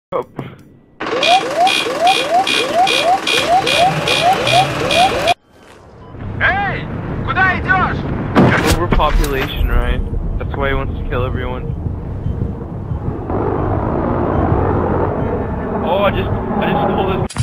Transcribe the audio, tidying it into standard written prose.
Oh. Эй! Куда идешь? Overpopulation, right? That's why he wants to kill everyone. Oh, I just stole this.